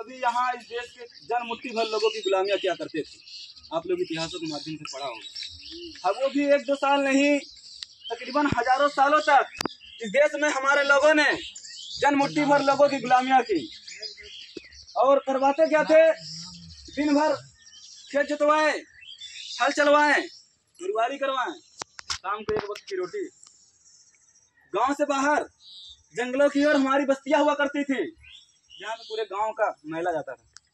भी यहाँ इस देश के जन मुट्ठी भर लोगों की गुलामियां क्या करते थे। आप लोग इतिहासों के माध्यम से पढ़ा होगा। अब वो भी 1-2 साल नहीं, तकरीबन हजारों सालों तक इस देश में हमारे लोगों ने जन मुट्ठी भर लोगों की गुलामियां की। और करवाते क्या थे, दिन भर खेत जोतवाए, हल चलवाएं, गुरुवारी करवाएं, शाम को 1 वक्त की रोटी। गांव से बाहर जंगलों की ओर हमारी बस्तियां हुआ करती थी, जहाँ पे पूरे गांव का मैला जाता था।